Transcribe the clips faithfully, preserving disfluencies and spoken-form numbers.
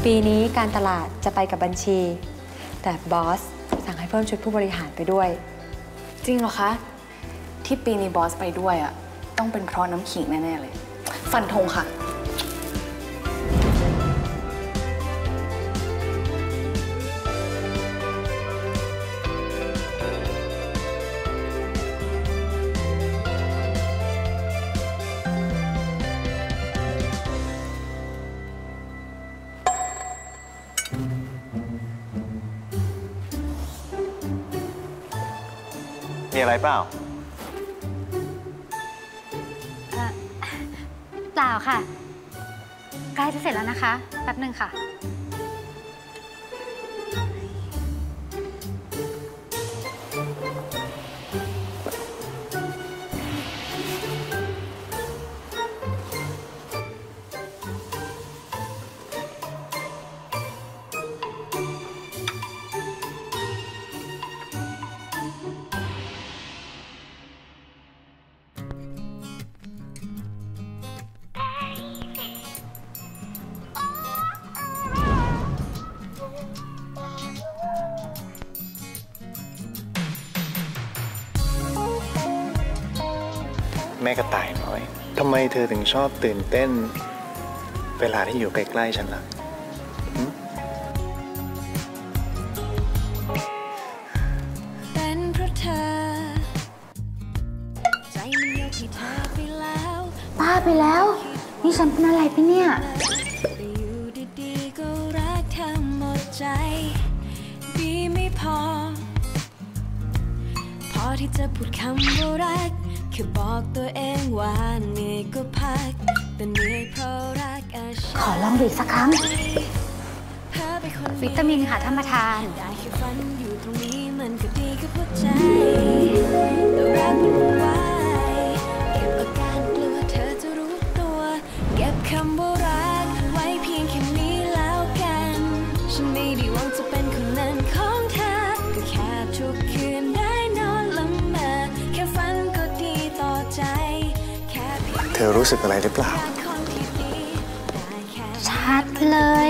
ปีนี้การตลาดจะไปกับบัญชีแต่บอสสั่งให้เพิ่มชุดผู้บริหารไปด้วยจริงเหรอคะที่ปีนี้บอสไปด้วยอ่ะต้องเป็นเพราะน้ำขิงแน่ๆเลยฟันธงค่ะมีอะไรเปล่าเปล่าค่ะใกล้จะเสร็จแล้วนะคะแป๊บหนึ่งค่ะแม่กระต่ายน้อยทำไมเธอถึงชอบตื่นเต้นเวลาที่อยู่ใกล้ๆฉันล่ะเป็นเพราะเธอใจมันยกให้เธอไปแล้วป้าไปแล้วนี่ฉันเป็นอะไรไปเนี่ยอยู่ดีๆก็รักเธอหมดใจดีไม่พอพอที่จะพูดคำว่ารักแค่บอกตัวเองว่าเหนื่อยก็พักแต่เหนื่อยเพราะรักอาชีพขอลองดูสักครั้งวิตามินค่ะท่านประธานได้แค่ฝันอยู่ตรงนี้มันก็ดีกับหัวใจแต่รักมันไว้เก็บอาการกลัวเธอจะรู้ตัวเก็บคำว่ารักไว้เพียงแค่นี้แล้วกันฉันไม่ได้หวังจะเป็นคนนั้นของเธอก็แค่ทุกคืนได้นอนละเมอแค่ฝันก็ดีต่อใจเธอรู้สึกอะไรหรือเปล่าชัดเลย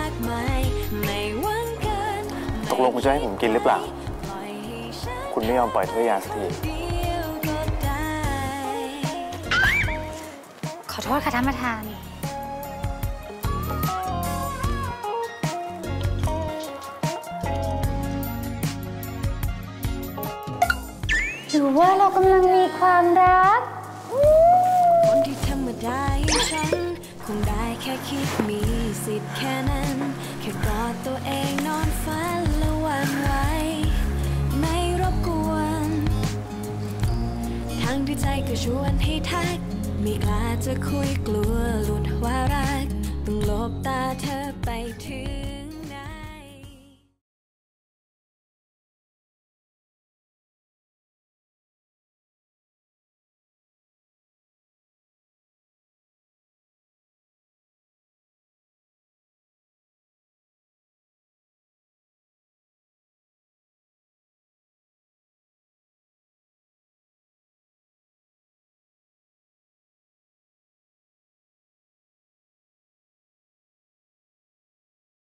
ตกลงคุณจะให้ผมกินหรือเปล่าคุณไม่ยอมปล่อยเธอยาสักทีขอโทษค่ะท่านประธานหรือว่าเรากำลังมีความรักคนที่ธรรมดาอย่างฉันคงได้แค่คิดมีสิทธิ์แค่นั้นแค่กอดตัวเองนอนฝันและหวั่นไหวไม่รบกวนทั้งที่ใจก็ชวนให้ทักไม่กล้าจะคุยกลัวหลุดว่ารักต้องหลบตาเธอไปถึง